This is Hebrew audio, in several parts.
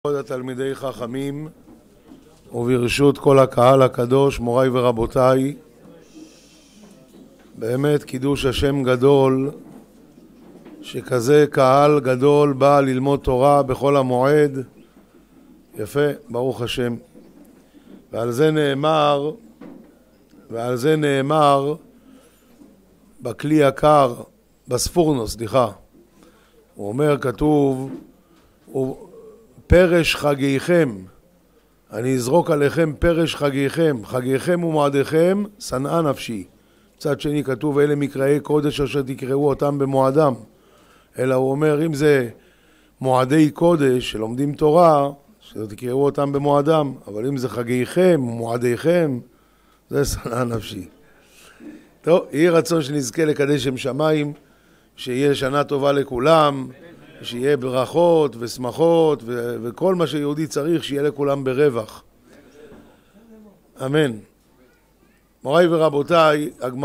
כבוד התלמידי חכמים וברשות כל הקהל הקדוש, מוריי ורבותיי, באמת קידוש השם גדול שכזה קהל גדול בא ללמוד תורה בכל המועד. יפה, ברוך השם. ועל זה נאמר בכלי יקר, בספורנו, הוא אומר, כתוב, פרש חגיכם, אני אזרוק עליכם פרש חגיכם, חגיכם ומועדיכם, שנאה נפשי. מצד שני כתוב, אלה מקראי קודש אשר תקראו אותם במועדם. אלא הוא אומר, אם זה מועדי קודש שלומדים תורה, שתקראו אותם במועדם, אבל אם זה חגיכם ומועדיכם, זה שנאה נפשי. טוב, יהי רצון שנזכה לקדש שם שמיים, שיהיה שנה טובה לכולם, שיהיה ברכות ושמחות וכל מה שיהודי צריך, שיהיה לכולם ברווח. אמן. מוריי ורבותיי,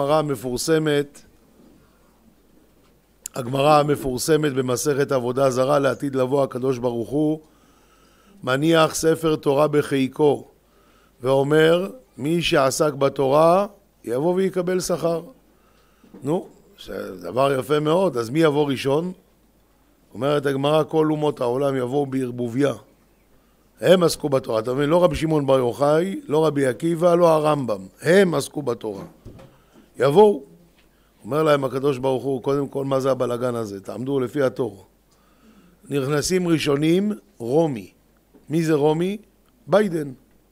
הגמרא המפורסמת במסכת עבודה זרה לעתיד לבוא, הקדוש ברוך הוא מניח ספר תורה בחיקו ואומר, מי שעסק בתורה יבוא ויקבל שכר. נו, זה דבר יפה מאוד. אז מי יבוא ראשון? אומרת הגמרא, כל אומות העולם יבואו בערבוביה. הם עסקו בתורה. אתה מבין, לא רבי שמעון בר יוחאי, לא רבי עקיבא, לא הרמב"ם. הם עסקו בתורה. יבואו. אומר להם הקדוש ברוך הוא, קודם כל, מה זה הבלגן הזה? תעמדו לפי התור. נכנסים ראשונים, רומי. מי זה רומי? ביידן.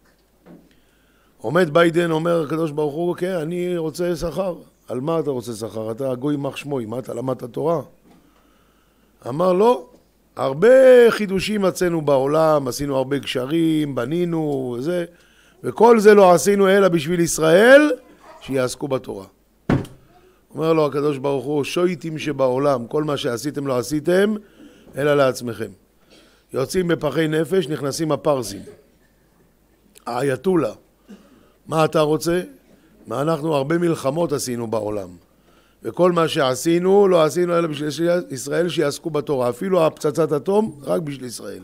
עומד ביידן, אומר הקדוש ברוך הוא, כן, אני רוצה שכר. על מה אתה רוצה שכר? אתה גוי מח שמוי, מה אתה למדת תורה? אמר לא, הרבה חידושים מצאנו בעולם, עשינו הרבה גשרים, בנינו וזה, וכל זה לא עשינו אלא בשביל ישראל שיעסקו בתורה. אומר לו הקדוש ברוך הוא, שויטים שבעולם, כל מה שעשיתם לא עשיתם אלא לעצמכם. יוצאים בפחי נפש, נכנסים הפרסים. האייתולה, מה אתה רוצה? מה אנחנו הרבה מלחמות עשינו בעולם. וכל מה שעשינו, לא עשינו אלא בשביל ישראל שיעסקו בתורה. אפילו הפצצת אטום, רק בשביל ישראל.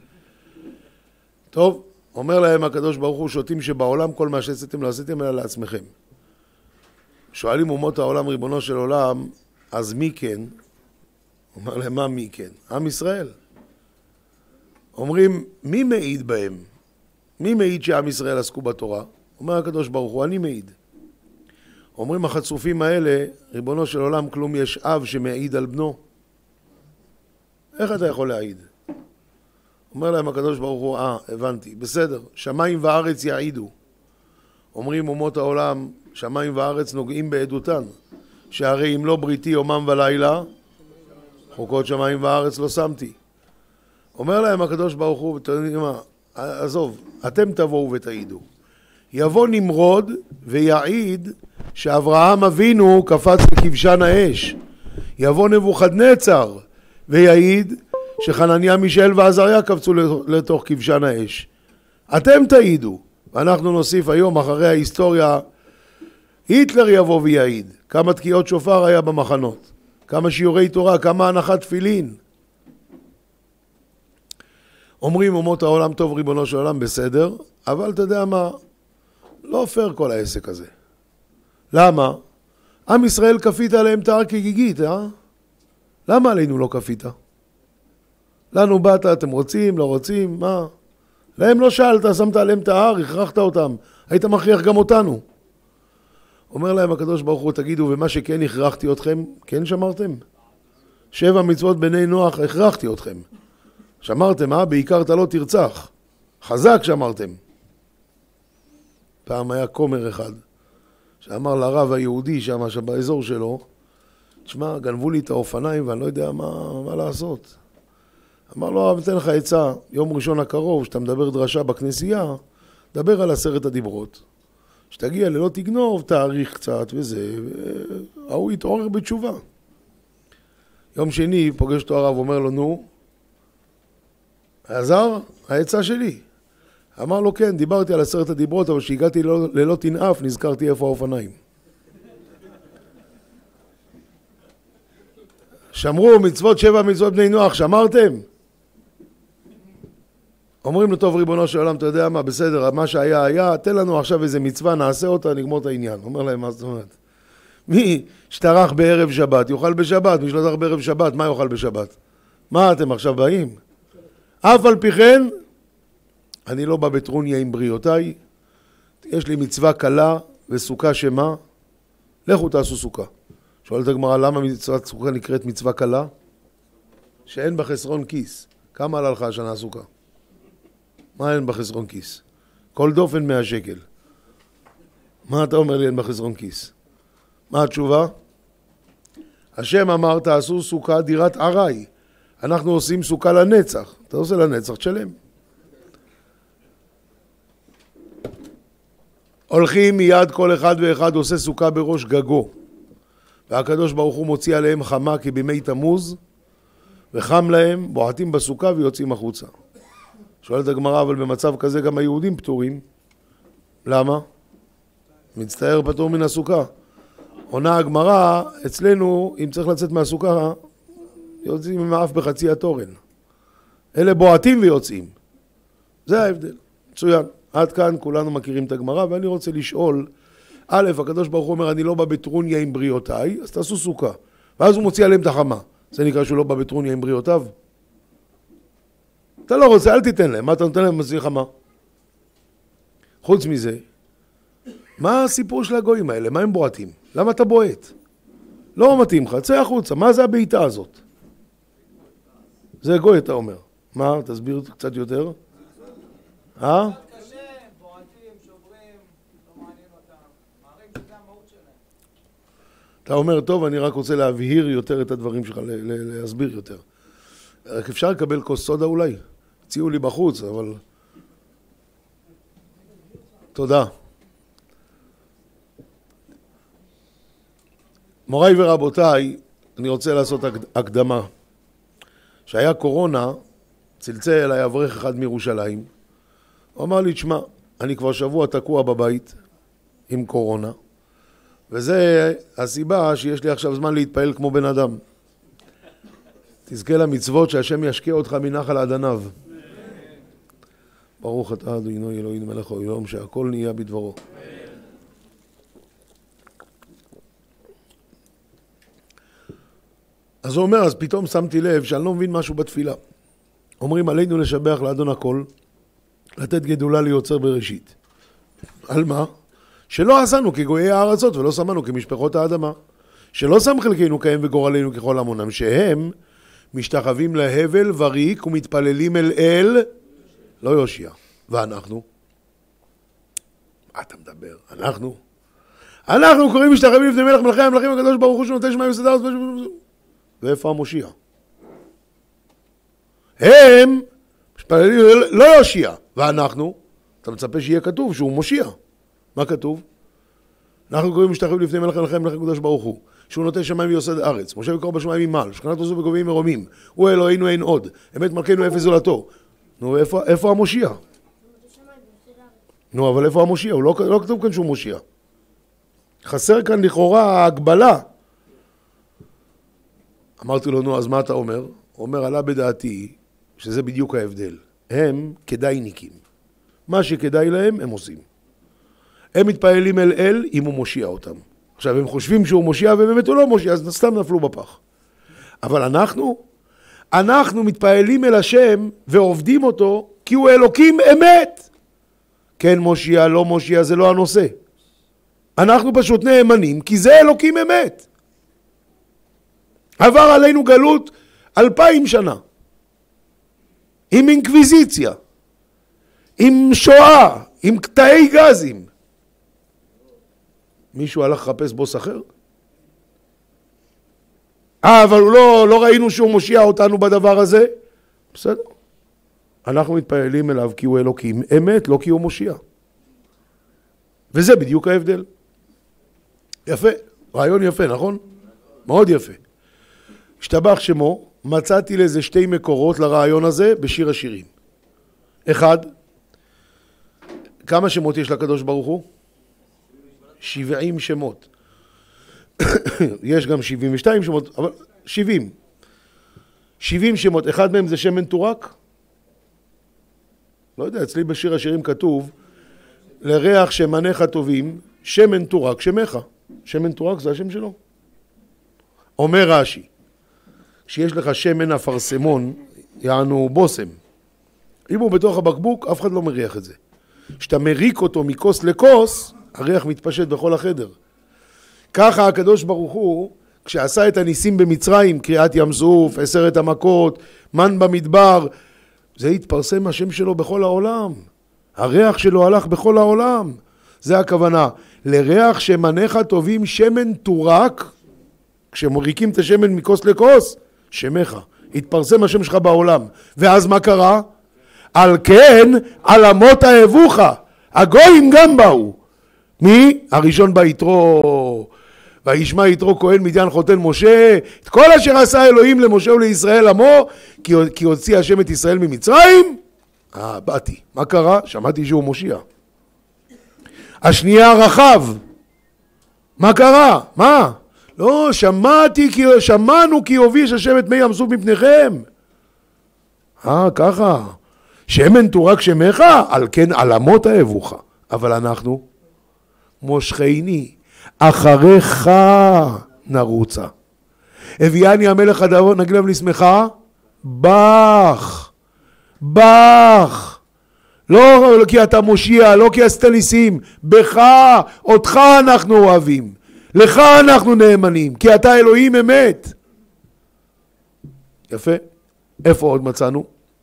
טוב, אומר להם הקדוש ברוך הוא, שוטים שבעולם כל מה שעשיתם לא עשיתם אלא לעצמכם. שואלים אומות העולם, ריבונו של עולם, אז מי כן? אומר להם, מה מי כן? עם ישראל. אומרים, מי מעיד בהם? מי מעיד שעם ישראל עסקו בתורה? אומר הקדוש ברוך הוא, אני מעיד. אומרים החצופים האלה, ריבונו של עולם, כלום יש אב שמעיד על בנו. איך אתה יכול להעיד? אומר להם הקדוש ברוך הוא, הבנתי, בסדר, שמיים וארץ יעידו. אומרים אומות העולם, שמיים וארץ נוגעים בעדותן, שהרי אם לא בריתי יומם ולילה, חוקות שמיים וארץ לא שמתי. אומר להם הקדוש ברוך הוא, עזוב, אתם תבואו ותעידו. יבוא נמרוד ויעיד שאברהם אבינו קפץ לכבשן האש. יבוא נבוכדנצר ויעיד שחנניה מישאל ועזריה קפצו לתוך כבשן האש. אתם תעידו. ואנחנו נוסיף היום אחרי ההיסטוריה, היטלר יבוא ויעיד כמה תקיעות שופר היה במחנות, כמה שיעורי תורה, כמה הנחת תפילין. אומרים אומות העולם, טוב ריבונו של עולם, בסדר, אבל אתה יודע מה? לא פייר כל העסק הזה. למה? עם ישראל כפית עליהם תאר כגיגית, למה עלינו לא כפית? לנו באת, אתם רוצים, לא רוצים, מה? להם לא שאלת, שמת עליהם תאר, הכרחת אותם, היית מכריח גם אותנו. אומר להם הקדוש ברוך הוא, תגידו, ומה שכן הכרחתי אתכם, כן שמרתם? 7 מצוות בני נוח, הכרחתי אתכם. שמרתם, בעיקר אתה לא תרצח. חזק שמרתם. פעם היה כומר אחד, שאמר לרב היהודי שם באזור שלו, תשמע, גנבו לי את האופניים ואני לא יודע מה לעשות. אמר לו, הרב, אתן לך עצה, יום ראשון הקרוב, שאתה מדבר דרשה בכנסייה, דבר על 10 הדיברות. שתגיע ללא תגנוב, תאריך קצת וזה, והוא יתעורר בתשובה. יום שני פוגש אותו הרב, אומר לו, נו, עזר, העצה שלי. אמר לו, כן, דיברתי על 10 הדיברות, אבל שהגעתי ללא תנאף, נזכרתי איפה האופניים. שמרו מצוות 7 מצוות בני נוח, שמרתם? אומרים לו, טוב ריבונו של עולם, אתה יודע מה, בסדר, מה שהיה היה, תן לנו עכשיו איזה מצווה, נעשה אותה, נגמור את העניין. אומר להם, מה זאת אומרת? מי שטרח בערב שבת, יאכל בשבת, מי שלא טרח בערב שבת, מה יאכל בשבת? מה אתם עכשיו באים? אף על פי כן, אני לא בא בטרוניה עם בריאותיי, יש לי מצווה קלה וסוכה שמה, לכו תעשו סוכה. שואלת הגמרא, למה מצוות סוכה נקראת מצווה קלה? שאין בה חסרון כיס. כמה עלה לך השנה הסוכה? מה אין בה חסרון כיס? כל דופן 100 שקל. מה אתה אומר לי אין בה חסרון כיס? מה התשובה? השם אמר תעשו סוכה דירת עראי. אנחנו עושים סוכה לנצח. אתה עושה לנצח, תשלם. הולכים מיד כל אחד ואחד עושה סוכה בראש גגו. והקדוש ברוך הוא מוציא עליהם חמה כבימי תמוז, וחם להם, בועטים בסוכה ויוצאים החוצה. שואלת הגמרא, אבל במצב כזה גם היהודים פטורים. למה? מצטער פטור מן הסוכה. עונה הגמרא, אצלנו, אם צריך לצאת מהסוכה, יוצאים עם האף בחצי התורן. אלה בועטים ויוצאים. זה ההבדל. מצוין. עד כאן כולנו מכירים את הגמרא, ואני רוצה לשאול, א', הקדוש ברוך הוא אומר, אני לא בא בטרוניה עם בריאותיי, אז תעשו סוכה. ואז הוא מוציא עליהם את החמה. זה נקרא שהוא לא בא בטרוניה עם בריאותיו? אתה לא רוצה, אל תיתן להם. מה אתה נותן להם מוציא חמה? חוץ מזה, מה הסיפור של הגויים האלה? מה הם בועטים? למה אתה בועט? לא מתאים לך, צא החוצה. מה זה הבעיטה הזאת? זה גוי, אתה אומר. מה? תסביר קצת יותר. אתה אומר, טוב, אני רק רוצה להבהיר יותר את הדברים שלך, להסביר יותר. רק אפשר לקבל כוס סודה אולי? הציעו לי בחוץ, אבל... תודה. מוריי ורבותיי, אני רוצה לעשות הקדמה. שהיה קורונה, צלצל אליי אברך אחד מירושלים, הוא אמר לי, תשמע, אני כבר שבוע תקוע בבית עם קורונה, וזה הסיבה שיש לי עכשיו זמן להתפעל כמו בן אדם. תזכה למצוות שהשם ישקיע אותך מנחל עד עניו. ברוך אתה אדוני אלוהינו מלך העולם שהכל נהיה בדברו. אז הוא אומר, אז פתאום שמתי לב שאני לא מבין משהו בתפילה. אומרים עלינו לשבח לאדון הכל, לתת גדולה ליוצר בראשית. על מה? שלא עשינו כגויי הארצות ולא שמנו כמשפחות האדמה. שלא שם חלקנו כהם וגורלנו ככל המונם, שהם משתחווים להבל וריק ומתפללים אל לא יושיע. ואנחנו? מה אתה מדבר? אנחנו קוראים משתחווים לפני מלך מלכי המלכים הקדוש ברוך הוא שנותן שמיים וסדר. ואיפה המושיע? הם משתחווים לא יושיע. ואנחנו? אתה מצפה שיהיה כתוב שהוא מושיע. מה כתוב? אנחנו קוראים משתחווים לפני מלך המלכים הקדוש ברוך הוא שהוא נותן שמיים ויוסד ארץ, משה וקור בשמיים ממעל, שכנת עוזו וגובים מרומים, הוא אלוהינו אין עוד, אמת מלכנו אפס זולתו. נו, איפה המושיע? נו, אבל איפה המושיע? הוא לא כתוב כאן שהוא מושיע. חסר כאן לכאורה ההגבלה. אמרתי לו, נו, אז מה אתה אומר? הוא אומר, עלה בדעתי שזה בדיוק ההבדל. הם כדאיניקים. מה שכדאי להם, הם עושים. הם מתפעלים אל אם הוא מושיע אותם. עכשיו, הם חושבים שהוא מושיע ובאמת הוא לא מושיע, אז סתם נפלו בפח. אבל אנחנו מתפעלים אל השם ועובדים אותו, כי הוא אלוקים אמת. כן מושיע, לא מושיע, זה לא הנושא. אנחנו פשוט נאמנים, כי זה אלוקים אמת. עבר עלינו גלות 2000 שנה. עם אינקוויזיציה. עם שואה. עם קטעי גזים. מישהו הלך לחפש בוס אחר? אבל לא ראינו שהוא מושיע אותנו בדבר הזה? בסדר. אנחנו מתפעלים אליו כי הוא אלוקים אמת, לא כי הוא מושיע. וזה בדיוק ההבדל. יפה. רעיון יפה, נכון? מאוד יפה. השתבח שמו, מצאתי לזה 2 מקורות לרעיון הזה בשיר השירים. 1, כמה שמות יש לקדוש ברוך הוא? 70 שמות. יש גם 72 שמות, אבל 70. 70 שמות, אחד מהם זה שם מנטורק? לא יודע, אצלי בשיר השירים כתוב, לריח שמניך טובים, שמן תורק שמך. שמן תורק זה השם שלו. אומר רש"י, כשיש לך שמן אפרסמון, יענו בוסם. אם הוא בתוך הבקבוק, אף אחד לא מריח את זה. כשאתה מריק אותו מכוס לכוס, הריח מתפשט בכל החדר. ככה הקדוש ברוך הוא, כשעשה את הניסים במצרים, קריאת ים סוף, 10 המכות, מן במדבר, זה התפרסם השם שלו בכל העולם. הריח שלו הלך בכל העולם. זה הכוונה. לריח שמניך טובים שמן תורק, כשמוריקים את השמן מכוס לכוס, שמך. התפרסם השם שלך בעולם. ואז מה קרה? על כן, עלמות אהבוך. הגויים גם באו. מי? הראשון ביתרו. וישמע יתרו כהן מדיין חותן משה. את כל אשר עשה אלוהים למשה ולישראל עמו, כי הוציא השם את ישראל ממצרים. באתי. מה קרה? שמעתי שהוא מושיע. השנייה רחב. מה קרה? מה? לא, שמענו כי הוביש השם את מי ים סוף מפניכם. ככה. שמן תורק שמך, על כן עלמות אהבוך. אבל אנחנו, מושכני, אחריך נרוצה. הביאני המלך הדבר, נגיד לב לשמחה, בך. לא כי אתה מושיע, לא כי עשית ניסים, בך, אותך אנחנו אוהבים. לך אנחנו נאמנים, כי אתה אלוהים אמת. יפה. איפה עוד מצאנו?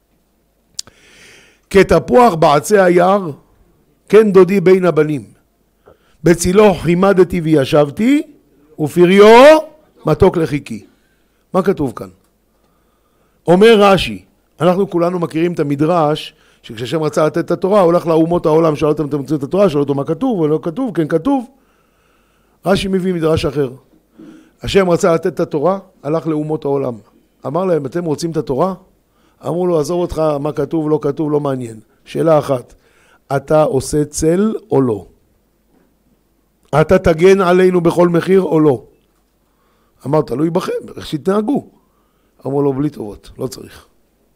כתפוח בעצי היער, כן דודי בין הבנים. בצילו חימדתי וישבתי, ופריו מתוק לחיקי. מה כתוב כאן? אומר רש"י, אנחנו כולנו מכירים את המדרש, שכשהשם רצה לתת את התורה, הוא הולך לאומות העולם, שאל אותם את התורה, שאל אותו מה כתוב, או לא כתוב, כן כתוב. רש"י מביא מדרש אחר. השם רצה לתת את התורה, הלך לאומות העולם. אמר להם, אתם רוצים את התורה? אמרו לו, עזוב אותך, מה כתוב, לא כתוב, לא מעניין. שאלה אחת, אתה עושה צל או לא? אתה תגן עלינו בכל מחיר או לא? אמר, תלוי בכם, איך שתנהגו. אמרו לו, בלי טובות, לא צריך.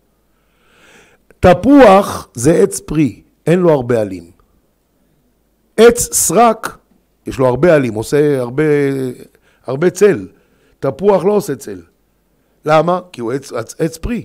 תפוח זה עץ פרי, אין לו הרבה עלים. עץ סרק, יש לו הרבה עלים, עושה הרבה צל. תפוח לא עושה צל. למה? כי הוא עץ פרי.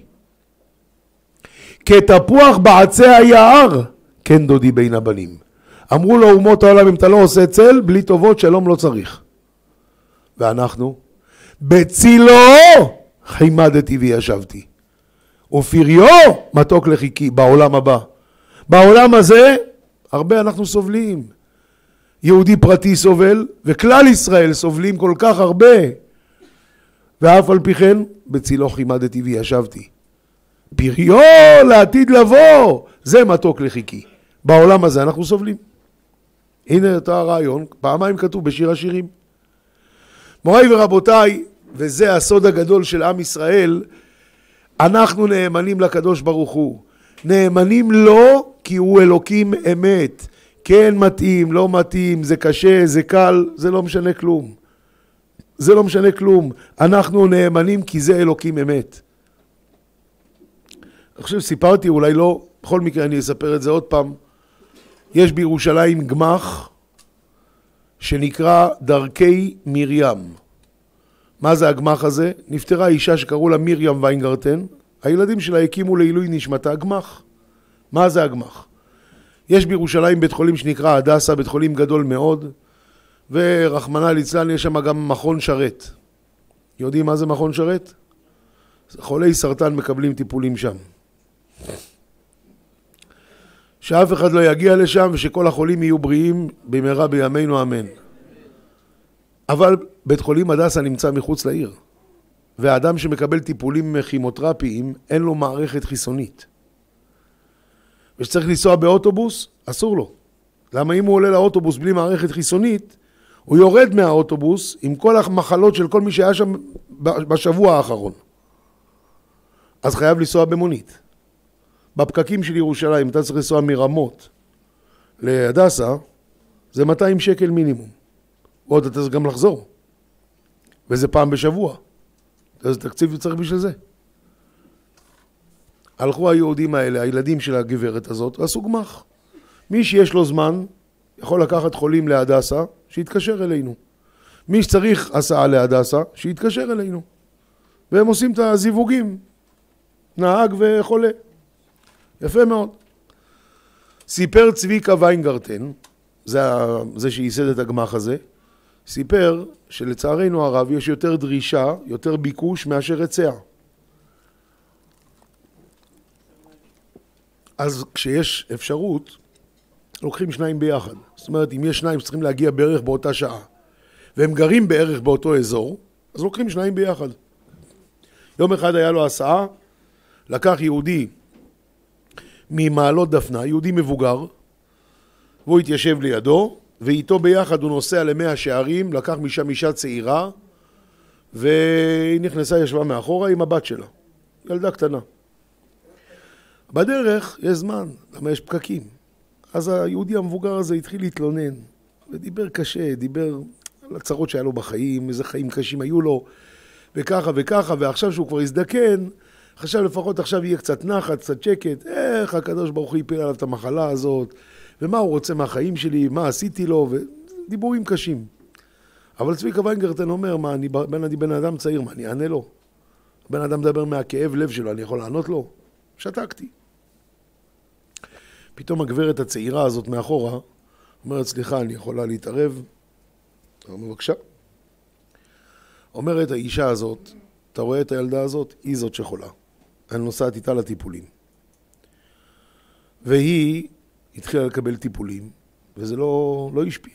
כתפוח בעצי היער, כן דודי בין הבנים. אמרו לו אומות העולם, אם אתה לא עושה צל, בלי טובות שלום לא צריך. ואנחנו, בצילו חימדתי וישבתי. ופריו מתוק לחיקי בעולם הבא. בעולם הזה, הרבה אנחנו סובלים. יהודי פרטי סובל, וכלל ישראל סובלים כל כך הרבה. ואף על פי כן, בצילו חימדתי וישבתי. פריו לעתיד לבוא, זה מתוק לחיקי. בעולם הזה אנחנו סובלים. הנה אותו הרעיון, פעמיים כתוב בשיר השירים. מוריי ורבותיי, וזה הסוד הגדול של עם ישראל, אנחנו נאמנים לקדוש ברוך הוא. נאמנים לו כי הוא אלוקים אמת. כן מתאים, לא מתאים, זה קשה, זה קל, זה לא משנה כלום. זה לא משנה כלום. אנחנו נאמנים כי זה אלוקים אמת. אני חושב סיפרתי, אולי לא, בכל מקרה אני אספר את זה עוד פעם. יש בירושלים גמח שנקרא דרכי מרים. מה זה הגמח הזה? נפטרה אישה שקראו לה מרים ויינגרטן. הילדים שלה הקימו לעילוי נשמתה גמח. מה זה הגמח? יש בירושלים בית חולים שנקרא הדסה, בית חולים גדול מאוד, ורחמנא ליצלן יש שם גם מכון שרת. יודעים מה זה מכון שרת? חולי סרטן מקבלים טיפולים שם. שאף אחד לא יגיע לשם ושכל החולים יהיו בריאים במהרה בימינו אמן. אבל בית חולים הדסה נמצא מחוץ לעיר, והאדם שמקבל טיפולים כימותרפיים אין לו מערכת חיסונית. ושצריך לנסוע באוטובוס, אסור לו. למה אם הוא עולה לאוטובוס בלי מערכת חיסונית, הוא יורד מהאוטובוס עם כל המחלות של כל מי שהיה שם בשבוע האחרון. אז חייב לנסוע במונית. בפקקים של ירושלים, אתה צריך לנסוע מרמות להדסה, זה 200 שקל מינימום. ועוד אתה צריך גם לחזור. וזה פעם בשבוע. אז תקציב צריך בשביל זה. הלכו היהודים האלה, הילדים של הגברת הזאת, ועשו גמח. מי שיש לו זמן, יכול לקחת חולים להדסה, שיתקשר אלינו. מי שצריך הסעה להדסה, שיתקשר אלינו. והם עושים את הזיווגים, נהג וחולה. יפה מאוד. סיפר צביקה ויינגרטן, זה שייסד את הגמח הזה, סיפר שלצערנו הרב יש יותר דרישה, יותר ביקוש מאשר היצע. אז כשיש אפשרות, לוקחים שניים ביחד. זאת אומרת, אם יש שניים שצריכים להגיע בערך באותה שעה, והם גרים בערך באותו אזור, אז לוקחים שניים ביחד. יום אחד היה לו הסעה, לקח יהודי ממעלות דפנה, יהודי מבוגר, והוא התיישב לידו, ואיתו ביחד הוא נוסע ל100 שערים, לקח משם אישה צעירה, והיא נכנסה, ישבה מאחורה עם הבת שלה, ילדה קטנה. בדרך יש זמן, למה יש פקקים. אז היהודי המבוגר הזה התחיל להתלונן, ודיבר קשה, דיבר על הצרות שהיה לו בחיים, איזה חיים קשים היו לו, וככה וככה, ועכשיו שהוא כבר הזדקן, חשב לפחות עכשיו יהיה קצת נחת, קצת שקט, איך הקדוש ברוך הוא יפיל עליו את המחלה הזאת, ומה הוא רוצה מהחיים שלי, מה עשיתי לו, ודיבורים קשים. אבל צביקה ויינגרטן אומר, מה, אני בן אדם צעיר, מה, אני אענה לו? בן אדם מדבר מהכאב לב שלו, אני יכול לענות לו? שתקתי. פתאום הגברת הצעירה הזאת מאחורה, אומרת, סליחה, אני יכולה להתערב? אומר, בבקשה. אומרת האישה הזאת, אתה רואה את הילדה הזאת? היא זאת שחולה. אני נוסעת איתה לטיפולים. והיא התחילה לקבל טיפולים, וזה לא השפיע.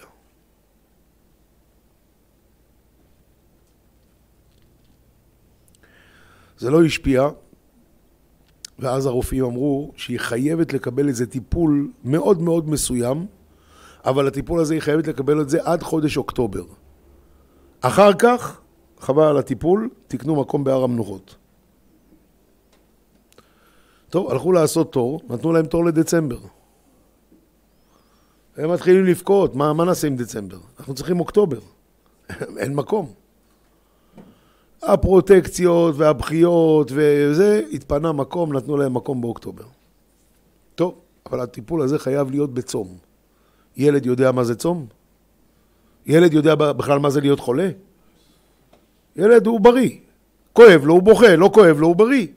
זה לא השפיע, ואז הרופאים אמרו שהיא חייבת לקבל איזה טיפול מאוד מאוד מסוים, אבל הטיפול הזה היא חייבת לקבל את זה עד חודש אוקטובר. אחר כך, חבל על הטיפול, תקנו מקום בהר המנוחות. טוב, הלכו לעשות תור, נתנו להם תור לדצמבר. הם מתחילים לבכות, מה נעשה עם דצמבר? אנחנו צריכים אוקטובר. אין מקום. הפרוטקציות והבחיות וזה, התפנה מקום, נתנו להם מקום באוקטובר. טוב, אבל הטיפול הזה חייב להיות בצום. ילד יודע מה זה צום? ילד יודע בכלל מה זה להיות חולה? ילד הוא בריא. כואב לו, הוא בוכה, לא כואב לו, הוא בריא.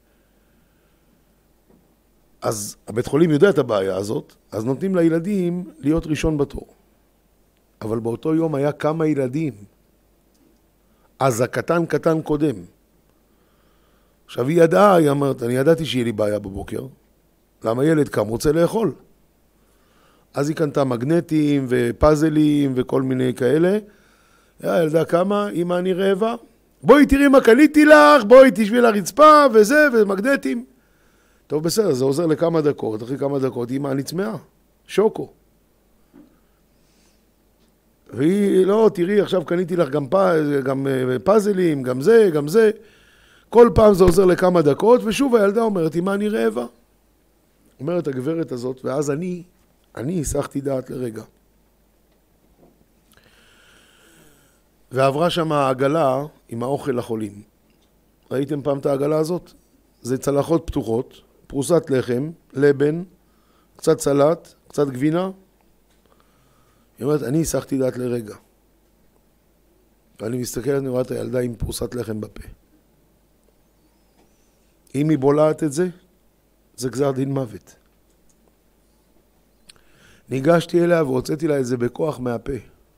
אז הבית חולים יודע את הבעיה הזאת, אז נותנים לילדים להיות ראשון בתור. אבל באותו יום היה כמה ילדים. אז הקטן קטן קודם. עכשיו היא ידעה, היא אמרת, אני ידעתי שיהיה לי בעיה בבוקר. למה ילד קם רוצה לאכול? אז היא קנתה מגנטים ופאזלים וכל מיני כאלה. ילדה קמה, אמא אני רעבה. בואי תראי מה קניתי לך, בואי תשבי לרצפה וזה ומגנטים. טוב בסדר, זה עוזר לכמה דקות, אחרי כמה דקות אמא אני צמאה, שוקו. והיא, לא, תראי, עכשיו קניתי לך גם פאזלים, גם זה, גם זה. כל פעם זה עוזר לכמה דקות, ושוב הילדה אומרת, אמא אני רעבה. אומרת הגברת הזאת, ואז אני הסחתי דעת לרגע. ועברה שם העגלה עם האוכל לחולים. ראיתם פעם את העגלה הזאת? זה צלחות פתוחות, פרוסת לחם, לבן, קצת סלט, קצת גבינה. היא אומרת, אני הסחתי דעת לרגע. ואני מסתכל, אני רואה את הילדה עם פרוסת לחם בפה. אם היא בולעת את זה, זה גזר דין מוות. ניגשתי אליה והוצאתי לה את זה בכוח מהפה.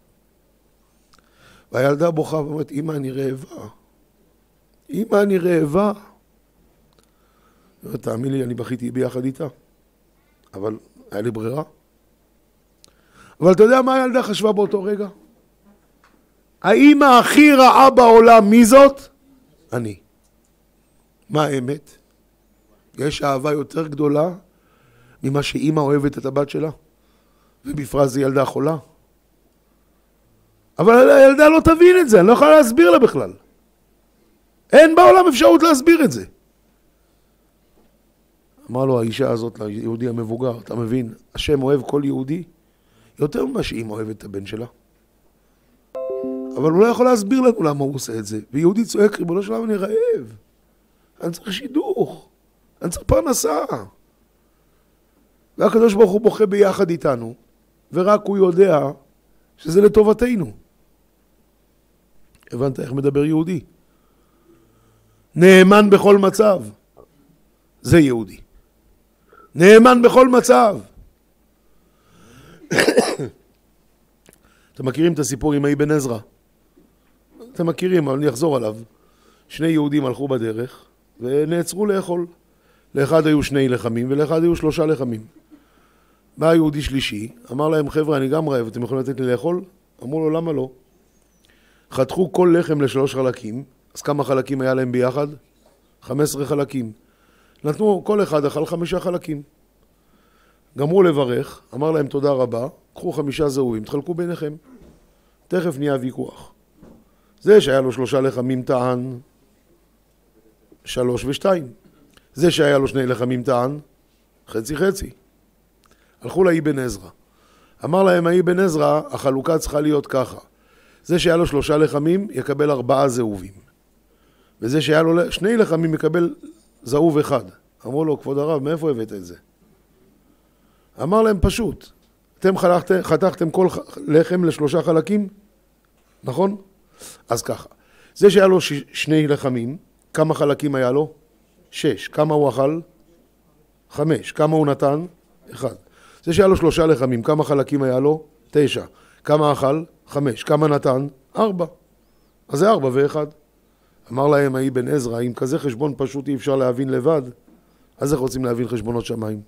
והילדה בוכה ואומרת, אמא אני רעבה. אמא אני רעבה. תאמין לי, אני בכיתי ביחד איתה. אבל היה לי ברירה. אבל אתה יודע מה הילדה חשבה באותו רגע? האמא הכי רעה בעולם, מי זאת? אני. מה האמת? יש אהבה יותר גדולה ממה שאמא אוהבת את הבת שלה? ובפרט זה ילדה חולה. אבל הילדה לא תבין את זה, אני לא יכולה להסביר לה בכלל. אין בעולם אפשרות להסביר את זה. אמר לו האישה הזאת, ליהודי המבוגר, אתה מבין, השם אוהב כל יהודי יותר ממה שאמא אוהבת את הבן שלה. אבל הוא לא יכול להסביר לנו למה הוא עושה את זה. ויהודי צועק, ריבונו של עולם, אני רעב. אני צריך שידוך. אני צריך פרנסה. והקדוש ברוך הוא בוכה ביחד איתנו, ורק הוא יודע שזה לטובתנו. הבנת איך מדבר יהודי? נאמן בכל מצב. זה יהודי. נאמן בכל מצב. אתם מכירים את הסיפור עם אבן עזרא? אתם מכירים, אבל אני אחזור עליו. שני יהודים הלכו בדרך ונעצרו לאכול. לאחד היו 2 לחמים ולאחד היו 3 לחמים. בא יהודי שלישי, אמר להם, חבר'ה, אני גם רעב, אתם יכולים לתת לי לאכול? אמרו לו, למה לא? חתכו כל לחם ל3 חלקים, אז כמה חלקים היה להם ביחד? 15 חלקים. נתנו, כל אחד אכל 5 חלקים. גמרו לברך, אמר להם תודה רבה, קחו 5 זהובים, תחלקו ביניכם. תכף נהיה ויכוח. זה שהיה לו 3 לחמים טען 3 ו2. זה שהיה לו 2 לחמים טען חצי חצי. הלכו לאבן עזרא. אמר להם אבן עזרא, החלוקה צריכה להיות ככה. זה שהיה לו 3 לחמים יקבל 4 זהובים. וזה שהיה לו 2 לחמים יקבל זהוב 1. אמרו לו, כבוד הרב, מאיפה הבאת את זה? אמר להם פשוט. אתם חתכתם כל לחם ל3 חלקים? נכון? אז ככה. זה שהיה לו 2 לחמים, כמה חלקים היה לו? 6. כמה הוא אכל? 5. כמה הוא נתן? 1. זה שהיה לו 3 לחמים, כמה חלקים היה לו? 9. כמה אכל? 5. כמה נתן? 4. אז זה 4 ו1. אמר להם אבן עזרא, אם כזה חשבון פשוט אי אפשר להבין לבד, אז איך רוצים להבין חשבונות שמיים?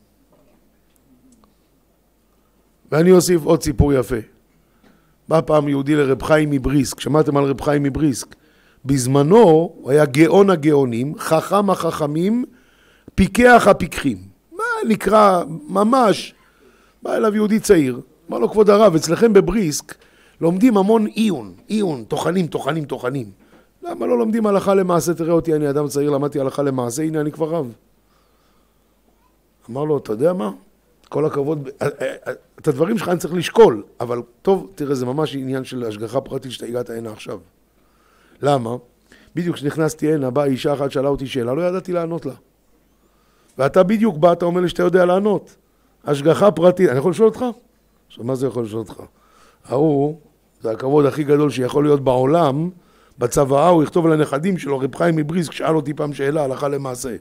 ואני אוסיף עוד סיפור יפה. בא פעם יהודי לרב חיים מבריסק, שמעתם על רב חיים מבריסק? בזמנו הוא היה גאון הגאונים, חכם החכמים, פיקח הפיקחים. מה נקרא ממש? בא אליו יהודי צעיר, אמר לו, כבוד הרב, אצלכם בבריסק לומדים המון עיון, תוכנים. למה לא לומדים הלכה למעשה? תראה אותי, אני אדם צעיר, למדתי הלכה למעשה, הנה אני כבר רב. אמר לו, אתה יודע מה? כל הכבוד, את הדברים שלך אני צריך לשקול, אבל טוב, תראה, זה ממש עניין של השגחה פרטית שאתה הגעת הנה עכשיו. למה? בדיוק כשנכנסתי הנה, באה אישה אחת, שאלה אותי שאלה, לא ידעתי לענות לה. ואתה בדיוק בא, אתה אומר לי שאתה יודע לענות. השגחה פרטית, אני יכול לשאול אותך? עכשיו, מה זה יכול לשאול אותך? זה הכבוד הכי גדול שיכול להיות בעולם, בצוואה הוא יכתוב על הנכדים שלו, רב חיים מבריסק, שאל אותי פעם שאלה, הלכה למעשה.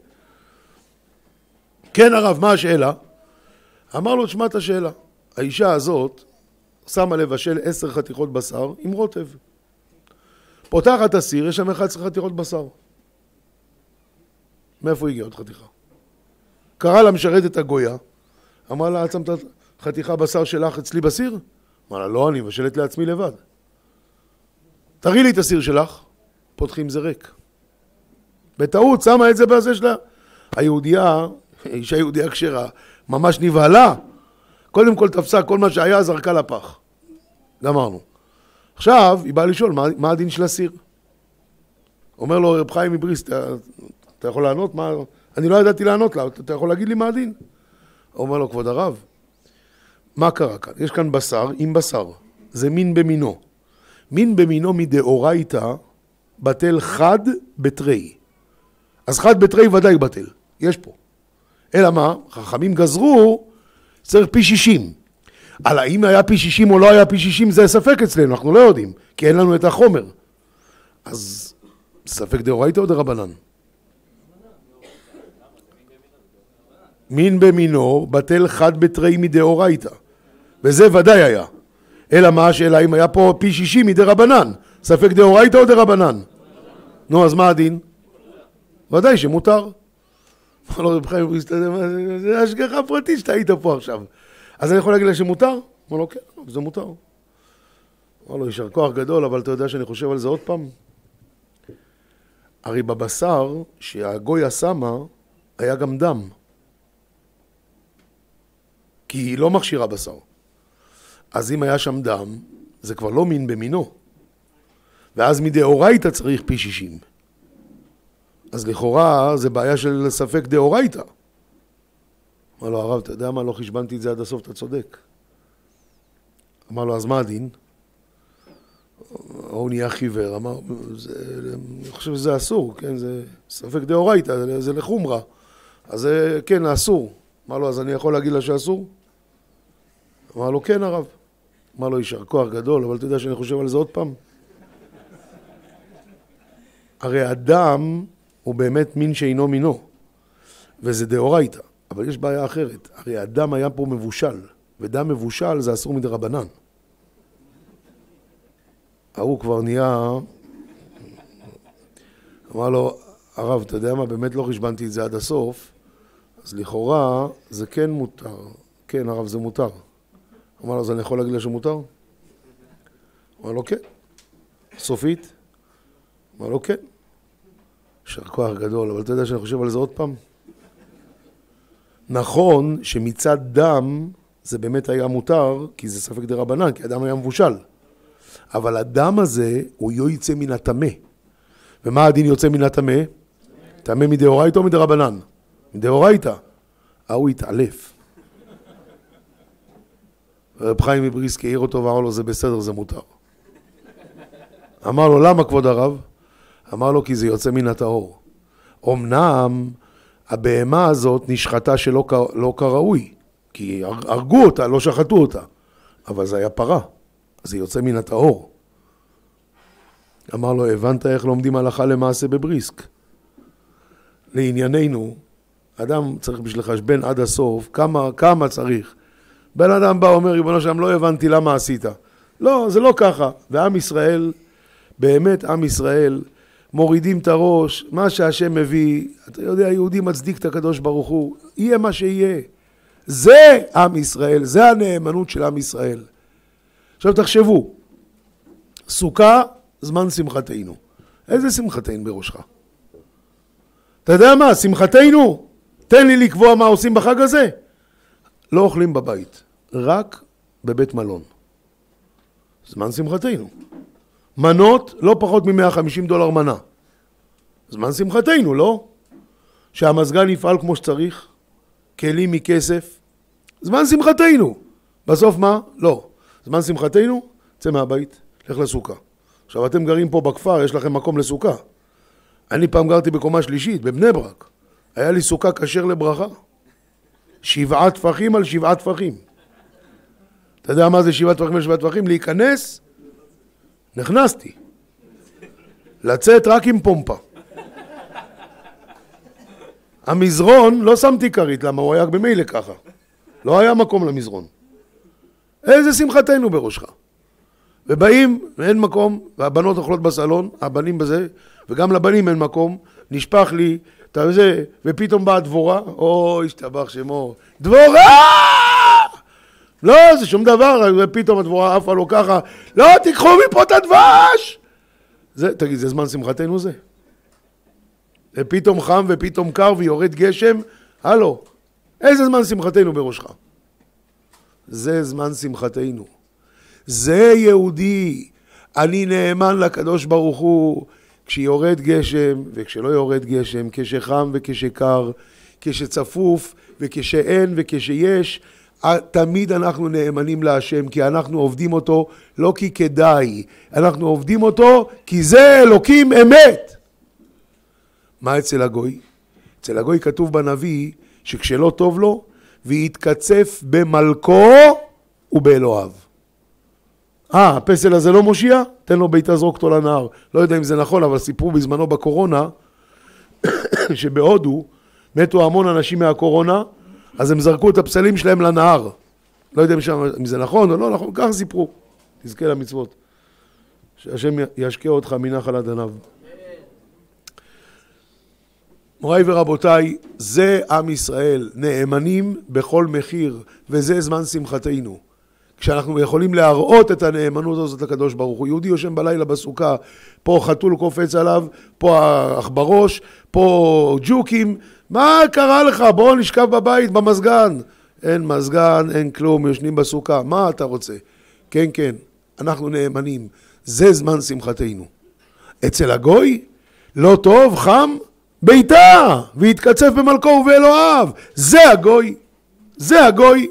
כן הרב, מה השאלה? אמר לו, תשמע את השאלה. האישה הזאת שמה לבשל 10 חתיכות בשר עם רוטב. פותחת הסיר, יש שם 11 חתיכות בשר. מאיפה הגיעה עוד חתיכה? קרא לה משרתת הגויה, אמר לה, את שמת חתיכה בשר שלך אצלי בסיר? אמר לה, לא, אני מבשלת לעצמי לבד. תראי לי את הסיר שלך, פותחים זה ריק. בטעות שמה את זה בזה שלה. היהודייה, אישה יהודייה כשרה, ממש נבהלה. קודם כל תפסה כל מה שהיה, זרקה לפח. גמרנו. עכשיו היא באה לשאול, מה הדין של הסיר? אומר לו רב חיים מבריסק, אתה יכול לענות? אני לא ידעתי לענות לה, אתה יכול להגיד לי מה הדין? הוא אומר לו, כבוד הרב, מה קרה כאן? יש כאן בשר עם בשר, זה מין במינו. מין במינו מדאורייתא בטל חד בתרי. אז חד בתרי ודאי בטל, יש פה. אלא מה? חכמים גזרו, צריך פי 60. על האם היה פי 60 או לא היה פי 60 זה ספק אצלנו, אנחנו לא יודעים, כי אין לנו את החומר. אז ספק דאורייתא או דרבנן? מין במינו בטל חד בתרי מדאורייתא, וזה ודאי היה. אלא מה השאלה, אם היה פה פי 60 מדרבנן, ספק דאורייתא או דרבנן? נו, אז מה הדין? ודאי שמותר. אמר לו רב חיים, זה השגחה פרטית שאתה היית פה עכשיו. אז אני יכול להגיד לה שמותר? אמר לו, כן, זה מותר. אמר לו, יישר כוח גדול, אבל אתה יודע שאני חושב על זה עוד פעם? הרי בבשר שהגויה שמה היה גם דם. כי היא לא מכשירה בשר. אז אם היה שם דם, זה כבר לא מין במינו. ואז מדאורייתא צריך פי 60. אז לכאורה זה בעיה של ספק דאורייתא. אמר לו, הרב, אתה יודע מה? לא חשבנתי את זה עד הסוף, אתה צודק. אמר לו, אז מה הדין? הוא נהיה חיוור. אמר, אני חושב שזה אסור, כן? זה ספק דאורייתא, זה לחומרה. אז כן, אסור. אמר לו, אז אני יכול להגיד לה שאסור? אמר לו, כן הרב. אמר לו, יישר כוח גדול, אבל אתה יודע שאני חושב על זה עוד פעם? הרי אדם הוא באמת מין שאינו מינו, וזה דאורייתא, אבל יש בעיה אחרת. הרי אדם היה פה מבושל, ודם מבושל זה אסור מדרבנן. הוא כבר נהיה... אמר לו, הרב, אתה יודע מה, באמת לא חשבנתי את זה עד הסוף, אז לכאורה זה כן מותר. כן, הרב, זה מותר. אמר לו, אז אני יכול להגיד לה שמותר? אמר לו, כן. סופית? אמר לו, כן. יישר כוח גדול, אבל אתה יודע שאני חושב על זה עוד פעם? נכון שמצד דם זה באמת היה מותר, כי זה ספק דרבנן, כי הדם היה מבושל. אבל הדם הזה הוא יוצא מן הטמא. ומה הדין יוצא מן הטמא? טמא מדאורייתא או מדרבנן? מדאורייתא. הוא התעלף. רב חיים מבריסק העיר אותו ואמר לו, זה בסדר, זה מותר. אמר לו, למה כבוד הרב? אמר לו, כי זה יוצא מן הטהור. אמנם הבהמה הזאת נשחטה שלא כראוי, כי הרגו אותה, לא שחטו אותה. אבל זה היה פרה, אז זה יוצא מן הטהור. אמר לו, הבנת איך לומדים הלכה למעשה בבריסק? לענייננו, אדם צריך בשביל לחשבן עד הסוף, כמה צריך. בן אדם בא, אומר, ריבונו שלם, לא הבנתי למה עשית. לא, זה לא ככה. ועם ישראל, באמת עם ישראל, מורידים את הראש, מה שהשם מביא, אתה יודע, יהודי מצדיק את הקדוש ברוך הוא, יהיה מה שיהיה. זה עם ישראל, זה הנאמנות של עם ישראל. עכשיו תחשבו, סוכה, זמן שמחתנו. איזה שמחתנו בראשך? אתה יודע מה, שמחתנו? תן לי לקבוע מה עושים בחג הזה. לא אוכלים בבית, רק בבית מלון. זמן שמחתנו. מנות, לא פחות מ$150 מנה. זמן שמחתנו, לא? שהמזגן יפעל כמו שצריך, כלים מכסף. זמן שמחתנו. בסוף מה? לא. זמן שמחתנו, צא מהבית, לך לסוכה. עכשיו אתם גרים פה בכפר, יש לכם מקום לסוכה. אני פעם גרתי בקומה שלישית, בבני ברק. היה לי סוכה כשר לברכה. 7 טפחים על 7 טפחים. אתה יודע מה זה 7 טפחים על 7 טפחים? להיכנס, נכנסתי. לצאת רק עם פומפה. המזרון, לא שמתי כרית, למה הוא היה במילא ככה. לא היה מקום למזרון. איזה שמחתנו בראשך. ובאים, ואין מקום, והבנות אוכלות בסלון, הבנים בזה, וגם לבנים אין מקום, נשפך לי, אתה יודע, ופתאום באה דבורה, או, השתבח שמו, דבורה! לא, זה שום דבר, ופתאום הדבורה עפה לו ככה, לא, תיקחו מפה את הדבש! זה, תגיד, זה זמן שמחתנו זה? ופתאום חם ופתאום קר ויורד גשם, הלו, איזה זמן שמחתנו בראשך? זה זמן שמחתנו. זה יהודי, אני נאמן לקדוש ברוך הוא, כשיורד גשם וכשלא יורד גשם, כשחם וכשקר, כשצפוף וכשאין וכשיש, תמיד אנחנו נאמנים להשם, כי אנחנו עובדים אותו לא כי כדאי, אנחנו עובדים אותו כי זה אלוקים אמת. מה אצל הגוי? אצל הגוי כתוב בנביא שכשלא טוב לו, ויתקצף במלכו ובאלוהיו. הפסל הזה לא מושיע? תן לו ביתה זרוק אותו לנהר. לא יודע אם זה נכון, אבל סיפרו בזמנו בקורונה, שבהודו מתו המון אנשים מהקורונה, אז הם זרקו את הפסלים שלהם לנהר. לא יודע אם זה נכון או לא נכון, ככה סיפרו. תזכה למצוות. שהשם ישקה אותך מנחל עד עניו. מוריי ורבותיי, זה עם ישראל, נאמנים בכל מחיר, וזה זמן שמחתנו. כשאנחנו יכולים להראות את הנאמנות הזאת לקדוש ברוך הוא. יהודי יושן בלילה בסוכה, פה חתול קופץ עליו, פה אכברוש, פה ג'וקים. מה קרה לך? בוא נשכב בבית, במזגן. אין מזגן, אין כלום, יושנים בסוכה. מה אתה רוצה? כן, כן, אנחנו נאמנים. זה זמן שמחתנו. אצל הגוי, לא טוב, חם, ביתה, והתקצף במלכו ובאלוהיו. זה הגוי. זה הגוי.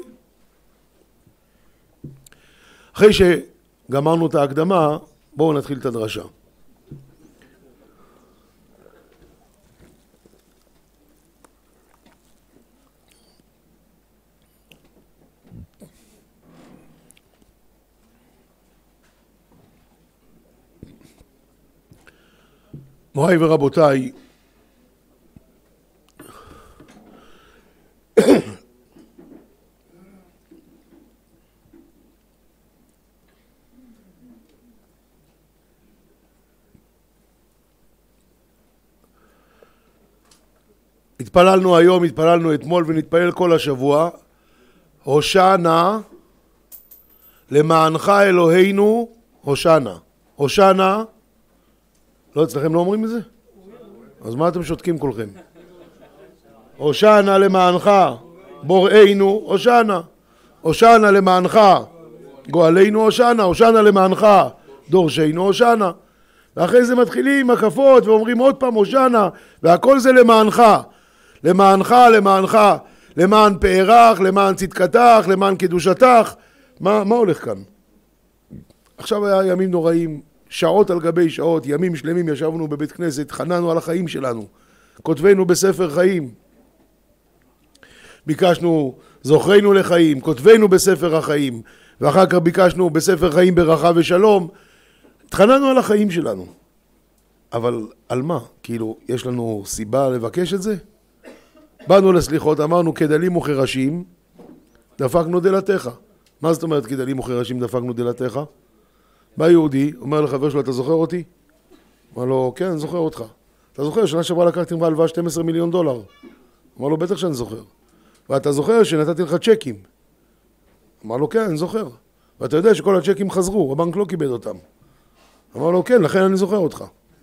אחרי שגמרנו את ההקדמה, בואו נתחיל את הדרשה. מוריי ורבותיי, התפללנו היום, התפללנו אתמול ונתפלל כל השבוע. הושענא למענך אלוהינו, הושענא. הושענא, לא אצלכם לא אומרים את זה? אז מה אתם שותקים כולכם? הושענא למענך בוראנו, הושענא. הושענא למענך גואלנו, הושענא. הושענא למענך דורשנו, הושענא. ואחרי זה מתחילים הקפות ואומרים עוד פעם הושענא, והכל זה למענך. למענך, למענך, למען פארך, למען צדקתך, למען קדושתך. מה הולך כאן? עכשיו היה ימים נוראים, שעות על גבי שעות, ימים שלמים ישבנו בבית כנסת, חננו על החיים שלנו, כותבנו בספר חיים, ביקשנו זוכרנו לחיים, כותבנו בספר החיים, ואחר כך ביקשנו בספר חיים ברכה ושלום, התחננו על החיים שלנו. אבל על מה? כאילו, יש לנו סיבה לבקש את זה? באנו לסליחות, אמרנו כדלים וכרשים, דפקנו דלתך. מה זאת אומרת כדלים וכרשים דפקנו דלתך? בא יהודי, אומר לחבר שלו, אתה זוכר אותי? אמר לו, כן, אני זוכר אותך. אתה זוכר, שנה שעברה לקחתי ממך הלוואה $12 מיליון. אמר לו, בטח שאני זוכר. ואתה זוכר שנתתי לך צ'קים? אמר לו, כן, אני זוכר. ואתה יודע שכל הצ'קים חזרו, הבנק לא קיבל אותם. אמר לו, כן, לכן אני זוכר אותך.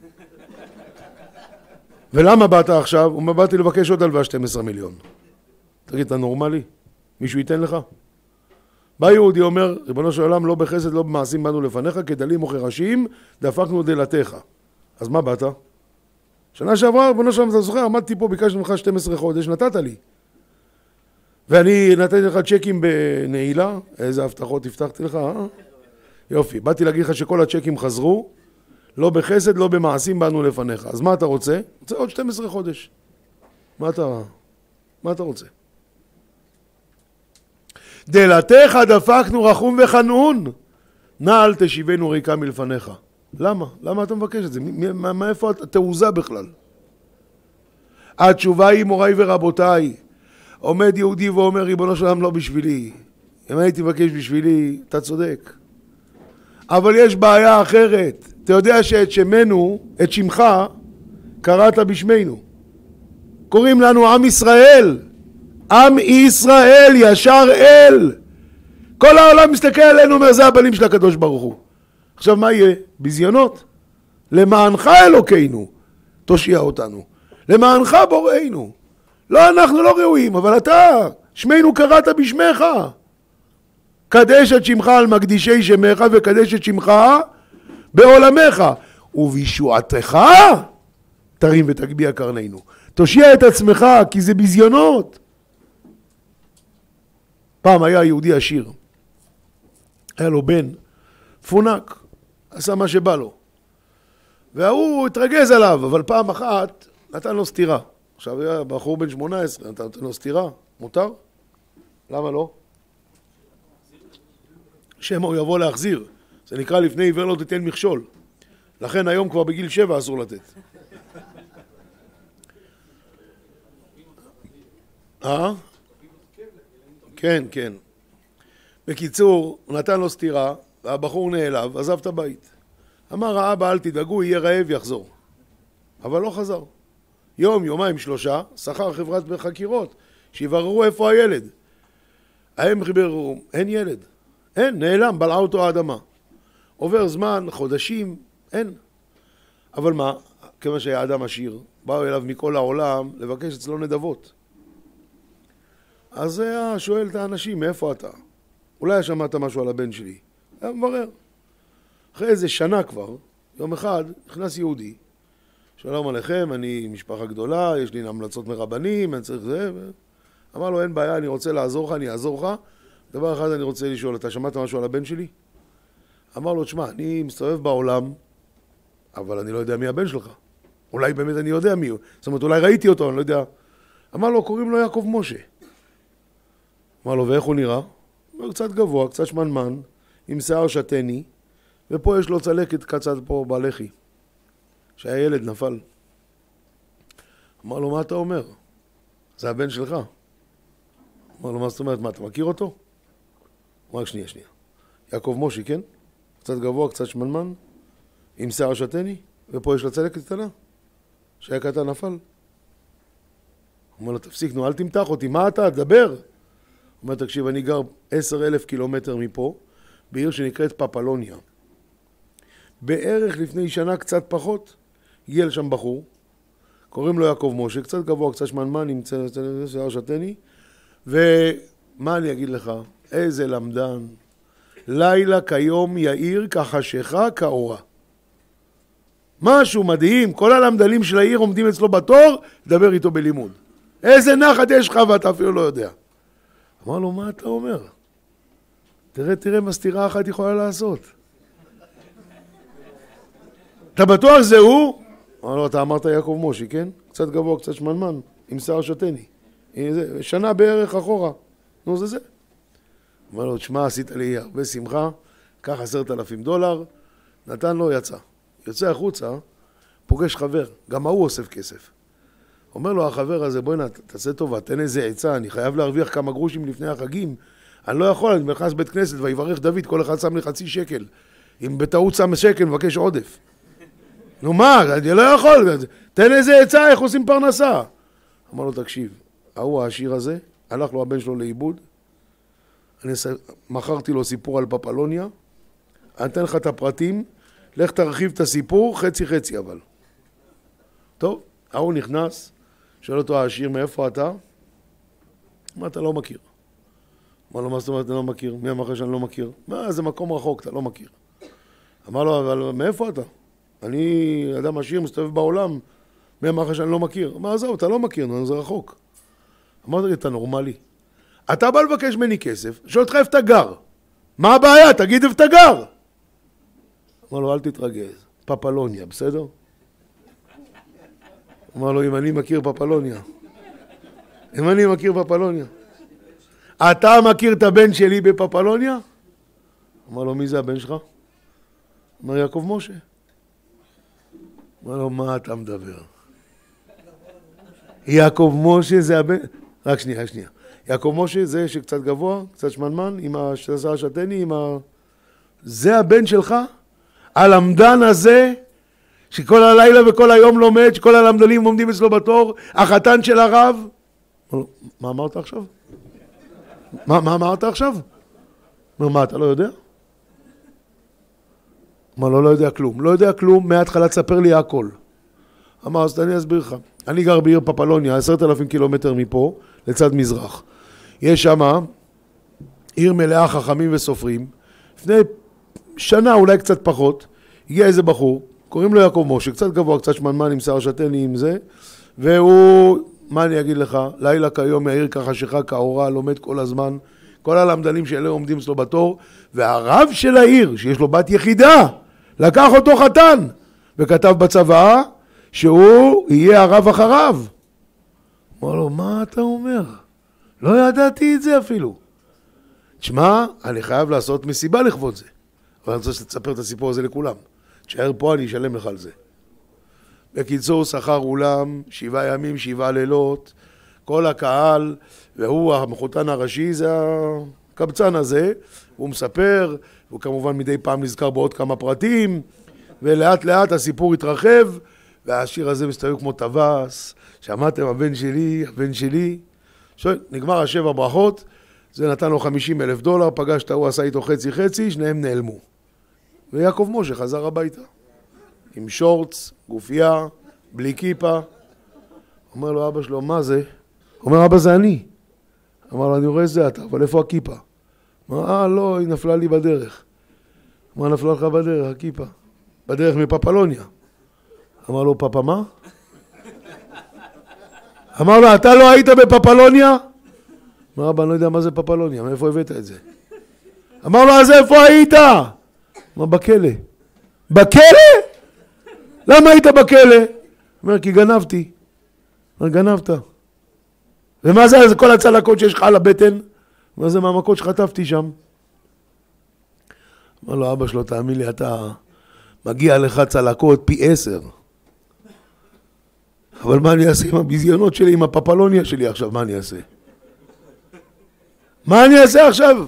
ולמה באת עכשיו? הוא אומר, באתי לבקש עוד הלוואה $12 מיליון. תגיד, אתה נורמלי? מישהו ייתן לך? בא יהודי אומר, ריבונו של עולם, לא בחסד, לא במעשים באנו לפניך, כדלים וכרשים, דפקנו דלתך. אז מה באת? שנה שעברה, ריבונו של עולם, אתה זוכר, עמדתי פה, ביקשתי ממך 12 חודש, נתת לי. ואני נתתי לך צ'קים בנעילה, איזה הבטחות הבטחתי לך, יופי, באתי להגיד לך שכל הצ'קים חזרו, לא בחסד, לא במעשים באנו לפניך. אז מה אתה רוצה? רוצה עוד 12 חודש. מה אתה רוצה? דלתך דפקנו רחום וחנון, נא אל תשיבנו ריקה מלפניך. למה? למה אתה מבקש את זה? מאיפה התעוזה בכלל? התשובה היא, מוריי ורבותיי, עומד יהודי ואומר, ריבונו של עולם, לא בשבילי. אם הייתי מבקש בשבילי, אתה צודק. אבל יש בעיה אחרת. אתה יודע שאת שמנו, את שמך, קראת בשמנו. קוראים לנו עם ישראל. עם ישראל, ישר אל. כל העולם מסתכל עלינו, אומר, זה הבנים של הקדוש ברוך הוא. עכשיו מה יהיה? בזיונות. למענך אלוקינו, תושיע אותנו. למענך בוראנו. לא, אנחנו לא ראויים, אבל אתה, שמנו קראת בשמך. קדש את שמך על מקדישי שמך, וקדש את שמך בעולמך. ובישועתך תרים ותגביה קרנינו. תושיע את עצמך, כי זה בזיונות. פעם היה יהודי עשיר. היה לו בן, פונק, עשה מה שבא לו. והוא התרגז עליו, אבל פעם אחת נתן לו סתירה. עכשיו היה בחור בן 18, נתן לו סתירה, מותר? למה לא? שמא הוא יבוא להחזיר. זה נקרא לפני עיוור לא תיתן מכשול. לכן היום כבר בגיל 7 אסור לתת. כן, כן. בקיצור, הוא נתן לו סתירה, והבחור נעלב, עזב את הבית. אמר האבא, אל תדאגו, יהיה רעב, יחזור. אבל לא חזר. יום, יומיים, 3, שכר חברת בחקירות, שיבררו איפה הילד. הם חיברו, אין ילד. אין, נעלם, בלעה אותו האדמה. עובר זמן, חודשים, אין. אבל מה, כמה שהיה אדם עשיר, באו אליו מכל העולם לבקש אצלו נדבות. אז זה היה שואל את האנשים, מאיפה אתה? אולי שמעת משהו על הבן שלי. היה מברר. אחרי איזה שנה כבר, יום אחד, נכנס יהודי. שלום עליכם, אני משפחה גדולה, יש לי המלצות מרבנים, אני צריך זה. אמר לו, אין בעיה, אני רוצה לעזור לך, אני אעזור לך. דבר אחד אני רוצה לשאול, אתה שמעת משהו על הבן שלי? אמר לו, תשמע, אני מסתובב בעולם, אבל אני לא יודע מי הבן שלך. אולי באמת אני יודע מי הוא. זאת אומרת, אולי ראיתי אותו, אני לא יודע. אמר לו, קוראים לו יעקב משה. אמר לו, ואיך הוא נראה? הוא קצת גבוה, קצת שמנמן, עם שיער שתני, ופה יש לו צלקת קצת פה בלחי. שהיה ילד נפל. אמר לו, מה אתה אומר? זה הבן שלך. אמר לו, מה זאת אומרת? מה, אתה מכיר אותו? אמר, רק שנייה. יעקב משה, כן? קצת גבוה, קצת שמנמן, עם שיער שתני, ופה יש לה צלקת קטנה. שהיה קטן נפל. אומר לו, תפסיק, נו, אל תמתח אותי, מה אתה? דבר. אומר, תקשיב, אני גר 10,000 קילומטר מפה, בעיר שנקראת פפלוניה. בערך לפני שנה, קצת פחות, הגיע לשם בחור, קוראים לו יעקב משה, קצת גבוה, קצת שמנמן, עם שיער שתני, ומה אני אגיד לך? איזה למדן. לילה כיום יאיר כחשיכה כאורה. משהו מדהים, כל הלמדנים של העיר עומדים אצלו בתור, לדבר איתו בלימוד. איזה נחת יש לך ואתה אפילו לא יודע. אמר לו, מה אתה אומר? תראה מה סתירה אחת יכולה לעשות. אתה בטוח זה הוא? אמר לו, אתה אמרת יעקב משה, כן? קצת גבוה, קצת שמנמן, עם שיער שתני. שנה בערך אחורה. נו, זה. אמר לו, תשמע, עשית לי הרבה שמחה, קח $10,000, נתן לו, יוצא החוצה, פוגש חבר, גם ההוא אוסף כסף. אומר לו החבר הזה, בואי תעשה טובה, תן איזה עצה, אני חייב להרוויח כמה גרושים לפני החגים, אני לא יכול, אני נכנס בית כנסת ויברך דוד, כל אחד שם לי חצי שקל, אם בטעות שם שקל מבקש עודף. נו מה, אני לא יכול, תן איזה עצה, איך עושים פרנסה? אמר לו, תקשיב, ההוא העשיר הזה, הלך לו הבן שלו לאיבוד, אני מכרתי לו סיפור על פפלוניה, אני אתן לך את הפרטים, לך תרחיב את הסיפור, חצי אבל. טוב, ההוא נכנס, שואל אותו העשיר, מאיפה אתה? מה אתה לא מכיר? אמר לו, מה זאת אומרת, אתה לא מכיר? מי אמר לך שאני לא מכיר? מה, זה מקום רחוק, אתה לא מכיר. אמר לו, אבל מאיפה אתה? אני אדם עשיר, מסתובב בעולם, מי אמר לך שאני לא מכיר? אמר, עזוב, אתה לא מכיר, זה רחוק. אמרתי לי, אתה נורמלי. אתה בא לבקש ממני כסף, שואל אותך איפה אתה גר. מה הבעיה? תגיד איפה אתה גר. אמר לו, אל תתרגז, פפלוניה, בסדר? אמר לו, אם אני מכיר פפלוניה. אתה מכיר את הבן שלי בפפלוניה? אמר לו, מי זה הבן שלך? אמר, יעקב משה. אמר לו, מה אתה מדבר? יעקב משה זה הבן... רק שנייה. יעקב משה זה שקצת גבוה, קצת שמנמן, עם השער השתני, זה הבן שלך? הלמדן הזה, שכל הלילה וכל היום לומד, שכל הלמדנים עומדים אצלו בתור, החתן של הרב? מה אמרת עכשיו? מה אמרת עכשיו? מה, אתה לא יודע? מה, לא יודע כלום. לא יודע כלום, מההתחלה תספר לי הכל. אמר, אז אני אסביר לך. אני גר בעיר פפלוניה, 10,000 קילומטר מפה, לצד מזרח. יש שם עיר מלאה חכמים וסופרים. לפני שנה, אולי קצת פחות, הגיע איזה בחור, קוראים לו יעקב משה, קצת גבוה, קצת שמנמן עם שיער שתני עם זה, והוא, מה אני אגיד לך, לילה כיום יאיר כחשיכה כאורה, לומד כל הזמן, כל הלמדנים שאלה עומדים אצלו בתור, והרב של העיר, שיש לו בת יחידה, לקח אותו חתן, וכתב בצבא שהוא יהיה הרב אחריו. אמר לו, מה אתה אומר? לא ידעתי את זה אפילו. תשמע, אני חייב לעשות מסיבה לכבוד זה. אבל אני רוצה שתספר את הסיפור הזה לכולם. תשאר פה, אני אשלם לך על זה. בקיצור, שכר אולם, 7 ימים, 7 לילות, כל הקהל, והוא המחותן הראשי, זה הקבצן הזה, הוא מספר, הוא כמובן מדי פעם נזכר בעוד כמה פרטים, ולאט לאט הסיפור התרחב, והשיר הזה מסתובב כמו טווס, שמעתם הבן שלי, נגמר 7 ברכות, זה נתן לו $50,000, פגש את הוא עשה איתו חצי, שניהם נעלמו. ויעקב משה חזר הביתה, עם שורץ, גופייה, בלי כיפה. אומר לו אבא שלו, מה זה? אומר, אבא זה אני. אמר לו, אני רואה זה אתה, אבל איפה הכיפה? אמר, לא, היא נפלה לי בדרך. אמר, נפלה לך בדרך, הכיפה. בדרך מפפלוניה. אמר לו, פאפה מה? אמר לו, אתה לא היית בפפלוניה? אמר, אבא, אני לא יודע מה זה פפלוניה, מאיפה הבאת את זה? אמר לו, אז איפה היית? אמר, בכלא. בכלא? למה היית בכלא? אומר, כי גנבתי. אומר, גנבת. ומה זה כל הצלקות שיש לך על הבטן? מה זה מהמכות שחטפתי שם? אמר לו, אבא שלו, תאמין לי, אתה מגיע לך צלקות פי 10. אבל מה אני אעשה עם הביזיונות שלי, עם הפפלוניה שלי עכשיו? מה אני אעשה? מה אני אעשה עכשיו?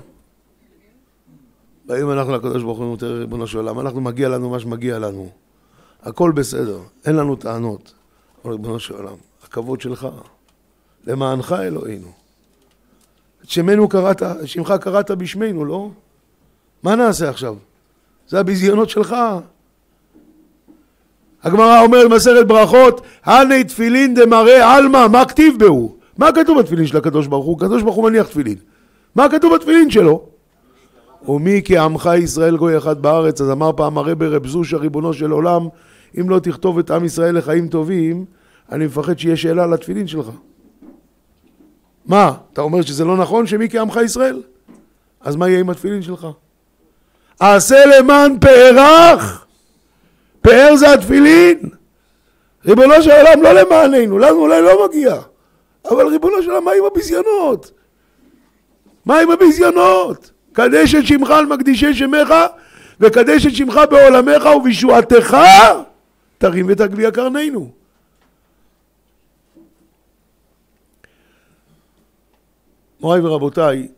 באים אנחנו לקדוש ברוך הוא, ריבונו של עולם, אנחנו מגיע לנו מה שמגיע לנו. הכל בסדר, אין לנו טענות. אבל ריבונו של עולם, הכבוד שלך, למענך אלוהינו. את שמך קראת בשמנו, לא? מה נעשה עכשיו? זה הביזיונות שלך. הגמרא אומרת במסכת ברכות, הני תפילין דמראה עלמא, מה כתיב בהו? מה כתוב בתפילין של הקדוש ברוך הוא? הקדוש ברוך הוא מניח תפילין. מה כתוב בתפילין שלו? ומי כי עמך ישראל גוי אחד בארץ. אז אמר פעם הרב רב זושה, ריבונו של עולם, אם לא תכתוב את עם ישראל לחיים טובים, אני מפחד שיהיה שאלה על התפילין שלך. מה? אתה אומר שזה לא נכון שמי כי עמך ישראל? אז מה יהיה עם התפילין שלך? עשה למען פארך. פאר זה התפילין. ריבונו של עולם לא למעננו, לנו אולי לא מגיע. אבל ריבונו של עולם, מה עם הביזיונות? מה עם הביזיונות? קדש את שמך על מקדישי שמך, וקדש את שמך בעולמך ובישועתך, תרים ותגביה קרננו. מוריי ורבותיי,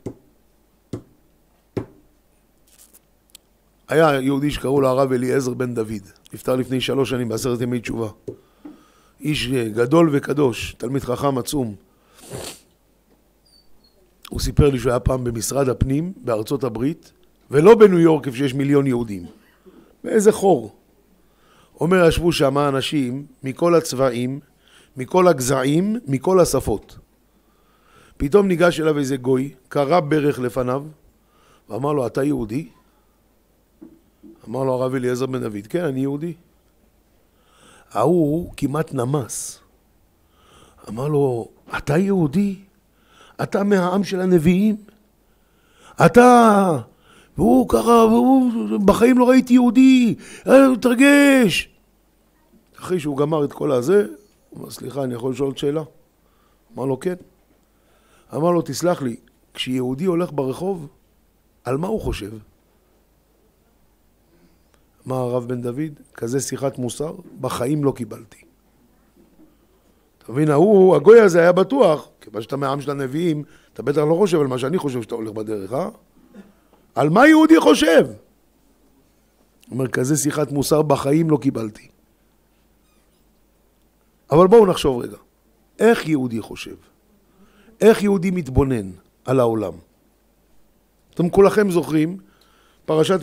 היה יהודי שקראו לו הרב אליעזר בן דוד, נפטר לפני 3 שנים ב10 ימי תשובה. איש גדול וקדוש, תלמיד חכם עצום. הוא סיפר לי שהוא היה פעם במשרד הפנים בארצות הברית, ולא בניו יורק איפה שיש 1,000,000 יהודים. באיזה חור. אומר, ישבו שם אנשים מכל הצבעים, מכל הגזעים, מכל השפות. פתאום ניגש אליו איזה גוי, קרא ברך לפניו, ואמר לו, אתה יהודי? אמר לו הרב אליעזר בן דוד, כן, אני יהודי. ההוא כמעט נמס. אמר לו, אתה יהודי? אתה מהעם של הנביאים? אתה... והוא ככה, והוא בחיים לא ראיתי יהודי, הוא תרגש. אחרי שהוא גמר את כל הזה, הוא אמר, סליחה, אני יכול לשאול שאלה? אמר לו, כן. אמר לו, תסלח לי, כשיהודי הולך ברחוב, על מה הוא חושב? אמר הרב בן דוד, כזה שיחת מוסר, בחיים לא קיבלתי. אתה מבין, הגוי הזה היה בטוח, כיוון שאתה מהעם של הנביאים, אתה בטח לא חושב על מה שאני חושב שאתה הולך בדרך, אה? על מה יהודי חושב? אומר, כזה שיחת מוסר בחיים לא קיבלתי. אבל בואו נחשוב רגע, איך יהודי חושב? איך יהודי מתבונן על העולם? אתם כולכם זוכרים, פרשת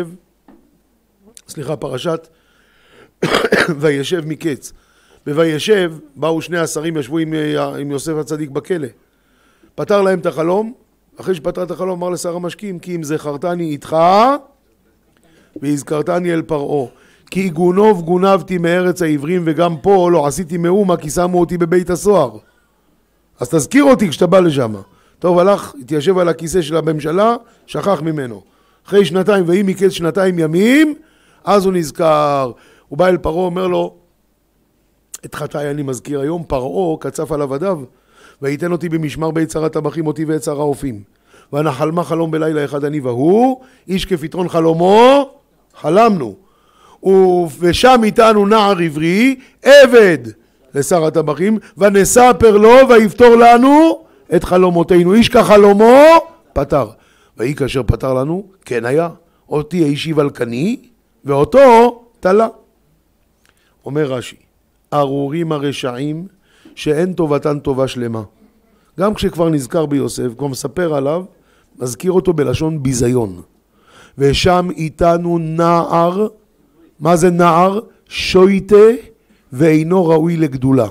פרשת וישב מקץ. בוישב באו 2 השרים, ישבו עם יוסף הצדיק בכלא. פתר להם את החלום, אחרי שפתר את החלום אמר לשר המשקים, כי אם זכרתני איתך והזכרתני אל פרעה, כי גונבתי מארץ העברים, וגם פה לא עשיתי מאומה כי שמו אותי בבית הסוהר. אז תזכיר אותי כשאתה בא לשם. טוב, הלך, התיישב על הכיסא של הממשלה, שכח ממנו. אחרי 2 ויהי מקץ 2 ימים, אז הוא נזכר. הוא בא אל פרעה, אומר לו, את חטאי אני מזכיר היום, פרעה קצף על עבדיו, ויתן אותי במשמר בית שר הטבחים אותי ואת שר האופים. ונחלמה חלום בלילה אחד אני והוא, איש כפתרון חלומו, חלמנו. ושם איתנו נער עברי, עבד לשר הטבחים, ונספר לו ויפתור לנו את חלומותינו. איש כחלומו פתר. והיא כאשר פתר לנו, כן היה, אותי הישיב על קני, ואותו תלה. אומר רש"י, ארורים הרשעים שאין טובתן טובה שלמה. גם כשכבר נזכר ביוסף, כבר מספר עליו, מזכיר אותו בלשון ביזיון. ושם איתנו נער, מה זה נער? שויטה ואינו ראוי לגדולה.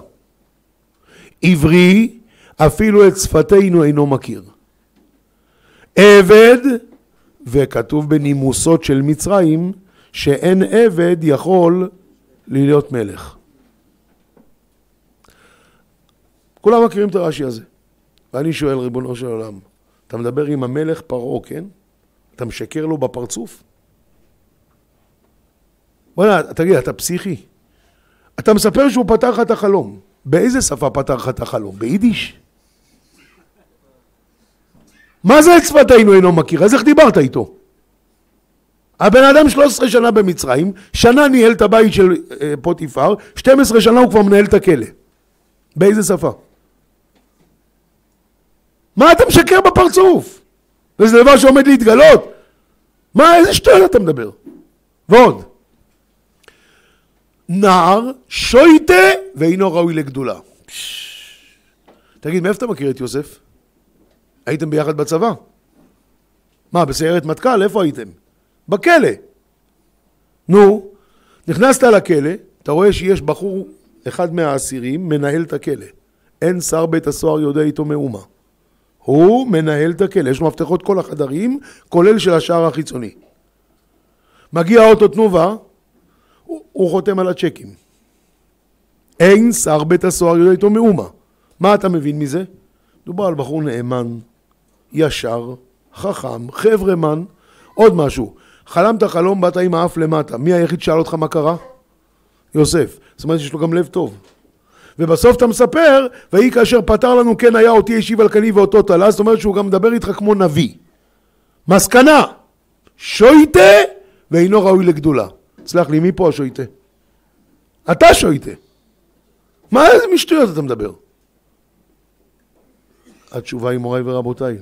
עברי, אפילו את שפתינו אינו מכיר. עבד, וכתוב בנימוסות של מצרים, שאין עבד יכול להיות מלך. כולם מכירים את הרש"י הזה. ואני שואל, ריבונו של עולם, אתה מדבר עם המלך פרעה, כן? אתה משקר לו בפרצוף? בוא'נה, תגיד, אתה פסיכי? אתה מספר שהוא פתר לך את החלום. באיזה שפה פתר לך את החלום? ביידיש? מה זה את שפתינו אינו מכיר? אז איך דיברת איתו? הבן אדם 13 שנה במצרים, שנה ניהל את הבית של פוטיפר, 12 שנה הוא כבר מנהל את הכלא. באיזה שפה? מה אתה משקר בפרצוף? וזה דבר שעומד להתגלות? מה, איזה שטויות אתה מדבר? ועוד. נער שויטה ואינו ראוי לגדולה. תגיד, מאיפה אתה מכיר את יוסף? הייתם ביחד בצבא? מה, בסיירת מטכ"ל? איפה הייתם? בכלא. נו, נכנסת לכלא, אתה רואה שיש בחור, אחד מהאסירים, מנהל את הכלא. אין שר בית הסוהר יודע איתו מאומה. הוא מנהל את הכלא, יש לו מפתחות כל החדרים, כולל של השער החיצוני. מגיע אוטו תנובה, הוא חותם על הצ'קים. אין שר בית הסוהר יודע איתו מאומה. מה אתה מבין מזה? דובר על בחור נאמן, ישר, חכם, חברמן, עוד משהו. חלמת חלום, באת עם האף למטה. מי היחיד שאל אותך מה קרה? יוסף. זאת אומרת שיש לו גם לב טוב. ובסוף אתה מספר, והיא כאשר פתר לנו כן היה אותי השיב על קני ואותו תלה, זאת אומרת שהוא גם מדבר איתך כמו נביא. מסקנה, שויטה ואינו ראוי לגדולה. סלח לי, מי פה השויטה? אתה שויטה. מה, איזה משטויות אתה מדבר? התשובה היא, מוריי ורבותיי.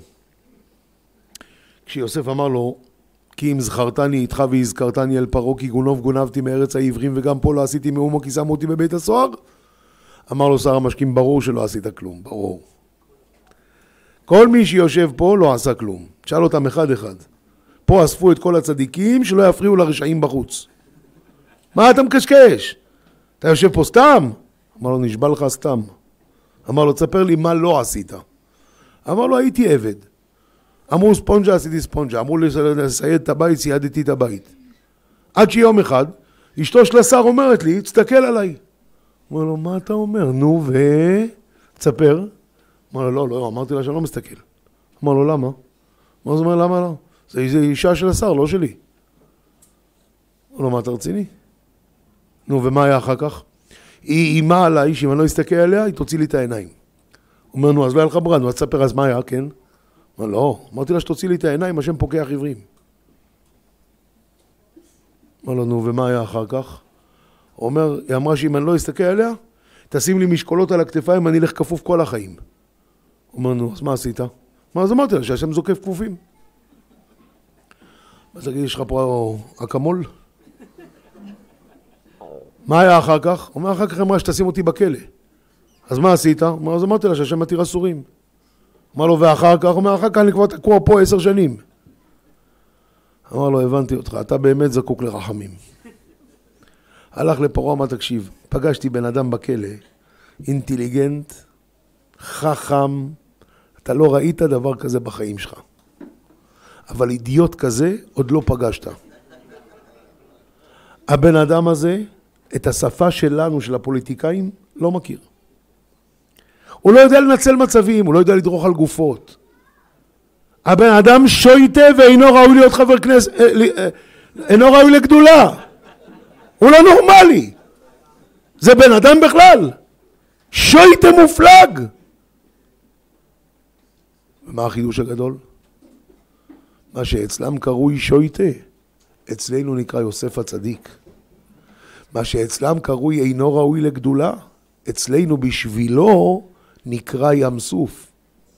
כשיוסף אמר לו, כי אם זכרתני איתך והזכרתני אל פרעה, כי גונוב גונבתי מארץ העברים, וגם פה לא עשיתי מאומו כי שמו אותי בבית הסוהר, אמר לו שר המשקים, ברור שלא עשית כלום, ברור. כל מי שיושב פה לא עשה כלום. תשאל אותם אחד אחד. פה אספו את כל הצדיקים שלא יפריעו לרשעים בחוץ. מה אתה מקשקש? אתה יושב פה סתם? אמר לו, נשבע לך סתם. אמר לו, תספר לי מה לא עשית. אמר לו, הייתי עבד. אמרו ספונג'ה, עשיתי ספונג'ה. אמרו לי לסייד את הבית, סיידתי את הבית. עד שיום אחד, אשתו של השר אומרת לי, תסתכל עליי. אמר לו, מה אתה אומר? נו, תספר. אמר לו, לא, אמרתי לה שאני לא מסתכל. אמר לו, למה? מה זאת אומרת, למה לא? זה אישה של השר, לא שלי. אמר לו, מה אתה רציני? נו, ומה היה אחר כך? היא אימה עליי, שאם אני לא אסתכל עליה, היא תוציא לי את העיניים. הוא אומר, נו, אז לא היה לך ברירה, נו, תספר, אז מה היה, כן? אמר, לא, אמרתי לה שתוציא לי את העיניים, השם פוקח עברים. אמר לו, נו, ומה היה אחר כך? הוא אומר, היא אמרה שאם אני לא אסתכל עליה, תשים לי משקולות על הכתפיים, אני אלך כפוף כל החיים. הוא אומר, נו, אז מה עשית? מה, אז אמרתי לה שהשם זוקף כפופים. אז תגיד, יש לך פה אקמול? מה היה אחר כך? הוא אומר, אחר כך אמרה שתשים אותי בכלא. אז מה עשית? הוא אומר, אז אמרתי לה שהשם מתיר אסורים. אמר לו, ואחר כך? הוא אומר, אחר כך אני כבר תקוע פה 10 שנים. אמר לו, הבנתי אותך, אתה באמת זקוק לרחמים. הלך לפרעה, מה תקשיב? פגשתי בן אדם בכלא, אינטליגנט, חכם, אתה לא ראית דבר כזה בחיים שלך. אבל אידיוט כזה עוד לא פגשת. הבן אדם הזה, את השפה שלנו, של הפוליטיקאים, לא מכיר. הוא לא יודע לנצל מצבים, הוא לא יודע לדרוך על גופות. הבן אדם שויטה ואינו ראוי להיות חבר כנסת, אינו ראוי לגדולה. הוא לא נורמלי. זה בן אדם בכלל. שויטה מופלג. ומה החידוש הגדול? מה שאצלם קרוי שויטה, אצלנו נקרא יוסף הצדיק. מה שאצלם קרוי אינו ראוי לגדולה, אצלנו בשבילו נקרא ים סוף.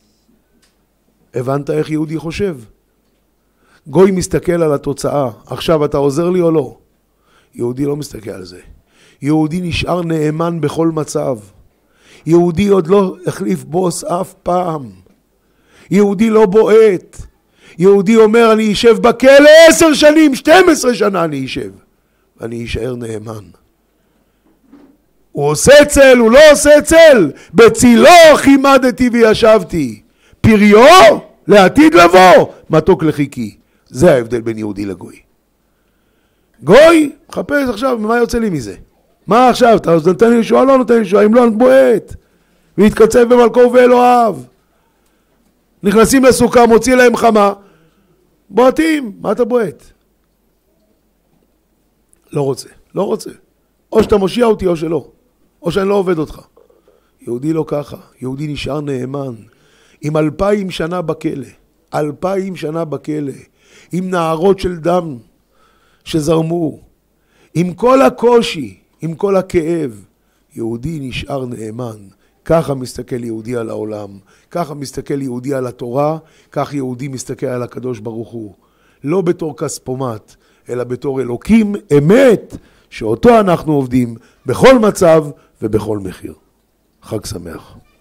הבנת איך יהודי חושב? גוי מסתכל על התוצאה, עכשיו אתה עוזר לי או לא? יהודי לא מסתכל על זה. יהודי נשאר נאמן בכל מצב. יהודי עוד לא החליף בוס אף פעם. יהודי לא בועט. יהודי אומר, אני יישב בכלא 10 שנים, 12 שנה אני יישב. ואני יישאר נאמן. הוא עושה צל, הוא לא עושה צל. בצילו חימדתי וישבתי. פריו לעתיד לבוא, מתוק לחיקי. זה ההבדל בין יהודי לגוי. גוי, חפש עכשיו, מה יוצא לי מזה? מה עכשיו? אתה נותן לי ישועה, לא נותן לי ישועה, אם לא נתבועט. והתקצב במלכו ואלוהיו. נכנסים לסוכה, מוציא להם חמה. בועטים, מה אתה בועט? לא רוצה, לא רוצה. או שאתה מושיע אותי או שלא. או שאני לא עובד אותך. יהודי לא ככה. יהודי נשאר נאמן. עם 2000 שנה בכלא. 2000 שנה בכלא. עם נערות של דם שזרמו. עם כל הקושי, עם כל הכאב. יהודי נשאר נאמן. ככה מסתכל יהודי על העולם, ככה מסתכל יהודי על התורה, כך יהודי מסתכל על הקדוש ברוך הוא. לא בתור כספומט, אלא בתור אלוקים אמת, שאותו אנחנו עובדים בכל מצב ובכל מחיר. חג שמח.